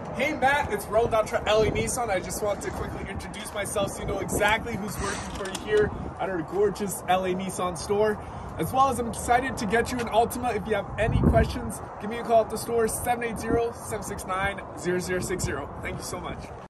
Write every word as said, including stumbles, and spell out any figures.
Hey Matt, it's Roland Ultra L A Nissan. I just want to quickly introduce myself so you know exactly who's working for you here at our gorgeous L A Nissan store. As well as I'm excited to get you an Altima. If you have any questions, give me a call at the store, seven eight zero, seven six nine, zero zero six zero. Thank you so much.